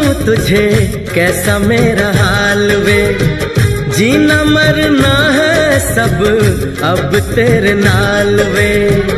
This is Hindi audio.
तुझे कैसा मेरा हाल वे, जीना मरना है सब अब तेरे नाल वे।